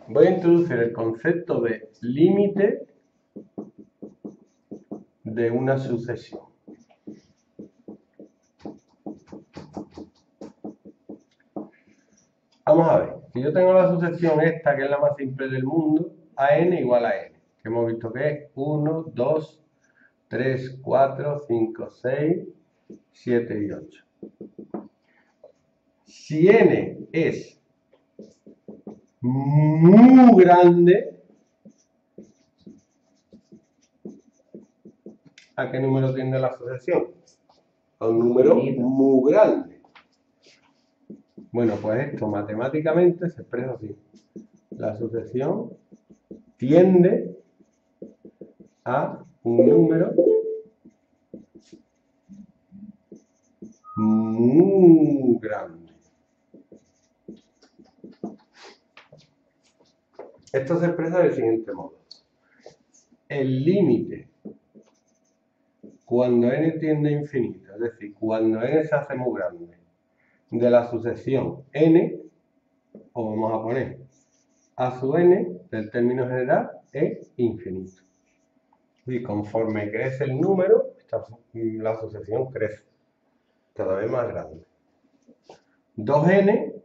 voy a introducir el concepto de límite de una sucesión. Vamos a ver, si yo tengo la sucesión esta, que es la más simple del mundo, AN igual a N, que hemos visto que es 1, 2, 3, 4, 5, 6, 7 y 8. Si N es muy grande, ¿a qué número tiende la sucesión? A un número muy grande. Bueno, pues esto matemáticamente se expresa así. La sucesión tiende a un número muy grande. Esto se expresa del siguiente modo. El límite cuando n tiende a infinito, es decir, cuando n se hace muy grande, de la sucesión n, o vamos a poner a sub n del término general, es infinito. Y conforme crece el número, la sucesión crece cada vez más grande. 2n,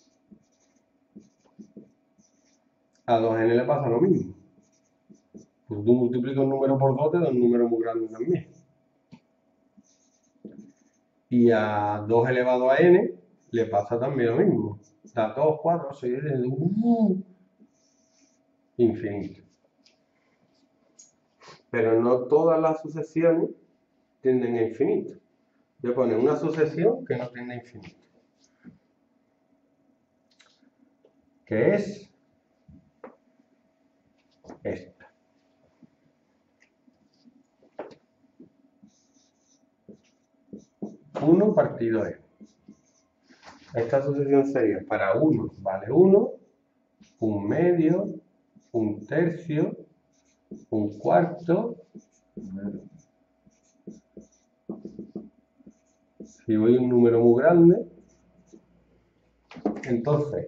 a 2n le pasa lo mismo. Pues tú multiplicas un número por 2 te da un número muy grande también. Y a 2 elevado a n le pasa también lo mismo. Da 2, 4, 6, infinito. Pero no todas las sucesiones tienden a infinito. Voy a poner una sucesión que no tiende a infinito. Que es esta. Uno partido n. Esta sucesión sería para 1 vale 1, un medio, un tercio, un cuarto. Si voy a un número muy grande, entonces,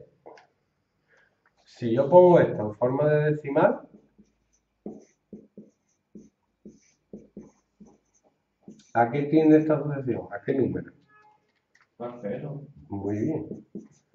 si yo pongo esto en forma de decimal, ¿a qué tiende esta sucesión? ¿A qué número? A 0. Muy bien.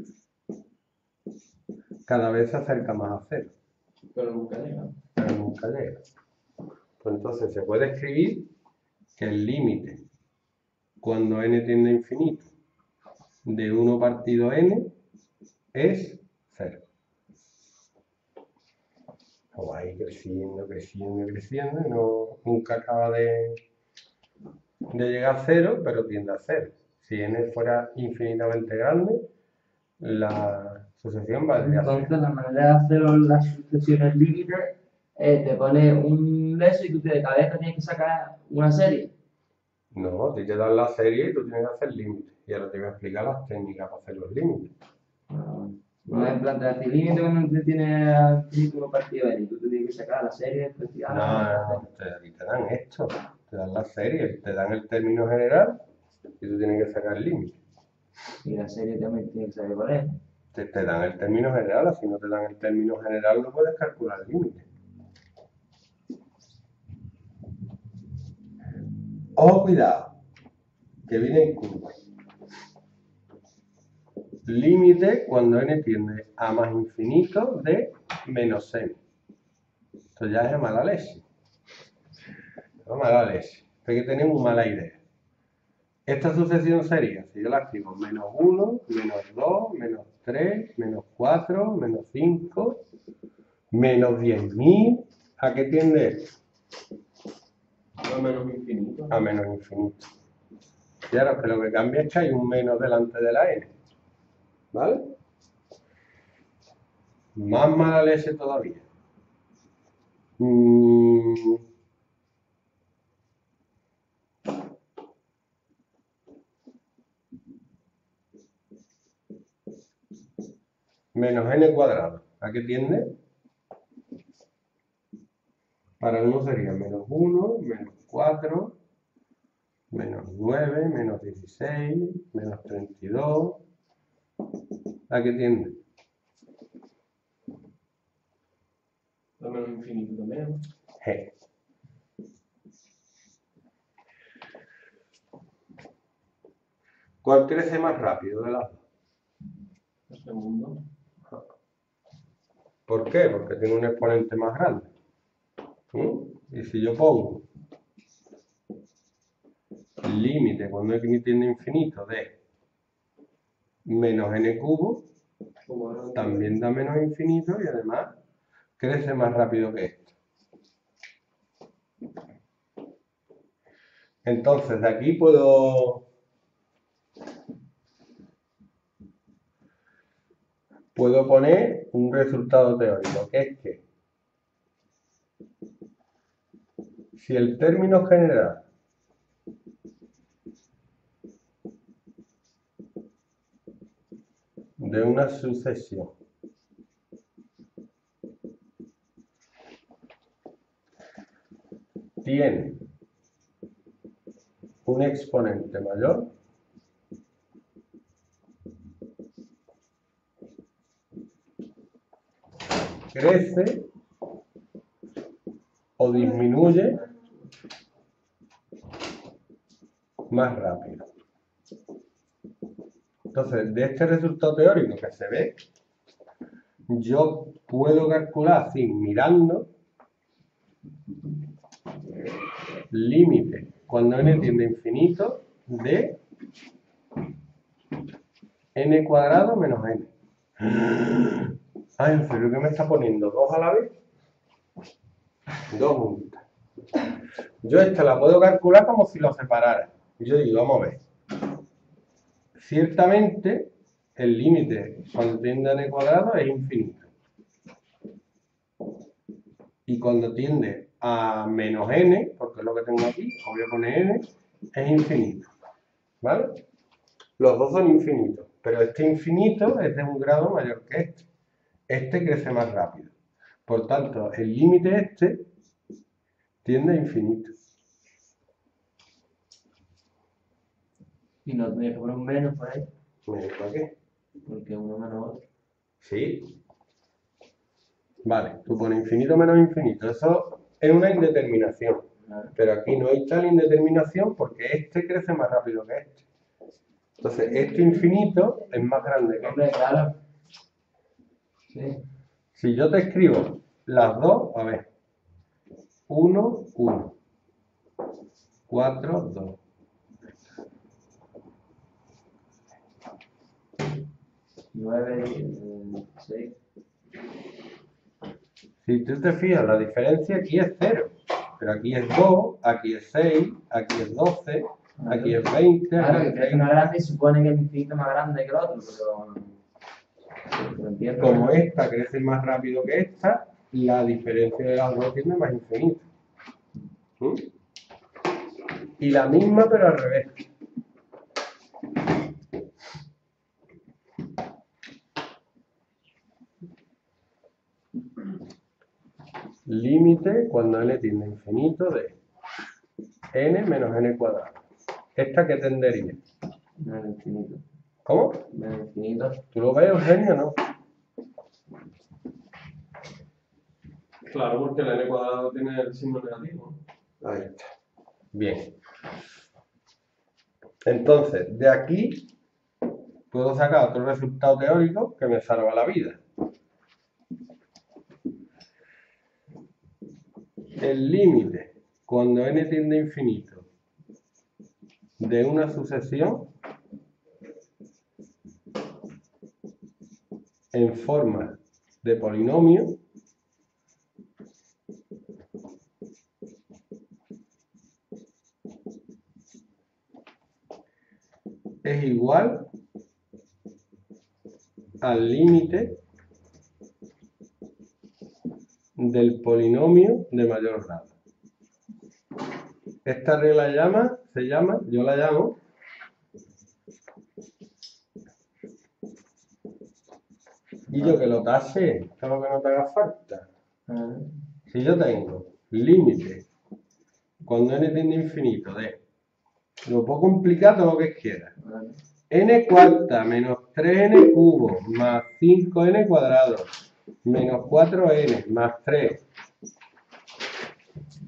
Cada vez se acerca más a 0. Pero nunca llega. Pero nunca llega. Pues entonces se puede escribir que el límite, cuando n tiende a infinito, de 1 partido n es 0. O va a ir creciendo, creciendo, creciendo, y nunca acaba de llegar a 0, pero tiende a 0. Si n fuera infinitamente grande, la sucesión valdría 0. Entonces, la manera de hacer las sucesiones límites es te pones un leso y tú de cabeza tienes que sacar una serie. No, te dan la serie y tú tienes que hacer límites. Y ahora te voy a explicar las técnicas para hacer los límites. No es en plan de decir límite cuando te tienes al infinito uno partido n y tú te tienes que sacar la serie. No, te dan esto. Te dan la serie, te dan el término general y tú tienes que sacar el límite. Y la serie también tiene que saber cuál es. Te dan el término general, si no te dan el término general no puedes calcular el límite. Ojo, cuidado, que viene en curva. Límite cuando n tiende a más infinito de menos n. Esto ya es mala leche. No, mala leche. Hay que tener muy mala idea. Esta sucesión sería, si yo la escribo, menos 1, menos 2, menos 3, menos 4, menos 5, menos 10.000. ¿A qué tiende esto? A menos infinito. A menos infinito. Y ahora que lo que cambia es que hay un menos delante de la n. ¿Vale? Más mala leche todavía. Menos n cuadrado. ¿A qué tiende? Para 1 sería menos 1, menos 4, menos 9, menos 16, menos 32. ¿A qué tiende? menos infinito también, ¿no? G. ¿Cuál crece más rápido de las dos? El segundo. ¿Por qué? Porque tiene un exponente más grande. Y si yo pongo límite cuando n tiende a infinito de menos n cubo, Como ahora también da menos infinito y además crece más rápido que esto. Entonces, de aquí puedo poner un resultado teórico, que es que si el término general de una sucesión tiene un exponente mayor, crece o disminuye más rápido. Entonces, de este resultado teórico que se ve, yo puedo calcular así, mirando, límite cuando n tiende a infinito de n cuadrado menos n. Ay, ¿en serio que me está poniendo dos a la vez? Dos juntas. Yo esta la puedo calcular como si lo separara. Yo digo, vamos a ver. Ciertamente, el límite cuando tiende a n cuadrado es infinito. Y cuando tiende a menos n, porque es lo que tengo aquí, voy a poner n, es infinito. ¿Vale? Los dos son infinitos, pero este infinito es de un grado mayor que este. Este crece más rápido. Por tanto, el límite este tiende a infinito. Y no tendría que poner un menos por ahí, ¿Para qué? porque uno menos otro. Sí. Vale, tú pones infinito menos infinito. Eso es una indeterminación. Claro. Pero aquí no hay tal indeterminación porque este crece más rápido que este. Entonces, este infinito es más grande que este. Hombre, claro. Sí. Si yo te escribo las dos, a ver. 1, 1. 4, 2. 9, 6. Si tú te fijas, la diferencia aquí es 0. Pero aquí es 2, aquí es 6, aquí es 12, aquí es 20. Claro, aquí que es crece más grande y supone que el infinito es más grande que el otro, pero entiendo. Como esta crece más rápido que esta, la diferencia de las dos tiende más infinito. Y la misma, pero al revés. Límite cuando n tiende a infinito de n menos n cuadrado. ¿Esta qué tendería? Menos infinito. ¿Cómo? Menos infinito. ¿Tú lo ves, Eugenio, o no? Claro, porque el n cuadrado tiene el signo negativo. Ahí está. Bien. Entonces, de aquí puedo sacar otro resultado teórico que me salva la vida. El límite cuando n tiende a infinito de una sucesión en forma de polinomio es igual al límite del polinomio de mayor grado. Esta regla yo la llamo y yo que lo tase, esto es lo que no te haga falta. Si yo tengo límite cuando n tiende a infinito de, lo puedo complicar todo lo que quiera, n cuarta menos 3n cubo más 5n cuadrado menos 4n más 3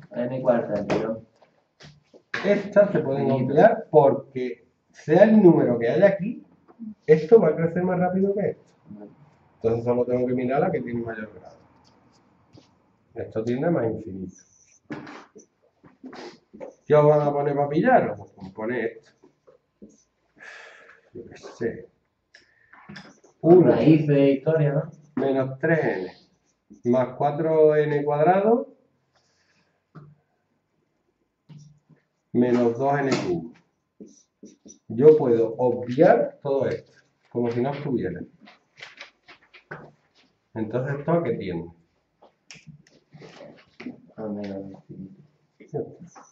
n cuarta, tío. Estas se pueden obviar porque sea el número que haya aquí, esto va a crecer más rápido que esto. Entonces solo tengo que mirar la que tiene mayor grado. Esto tiende a más infinito. ¿Qué os van a poner para pillaros? Pues pone esto. Yo qué sé. 1 Raíz de historia, ¿no? menos 3n más 4n cuadrado menos 2n cubo. Yo puedo obviar todo esto, como si no estuviera. Entonces, ¿esto a qué tiende? A menos infinito.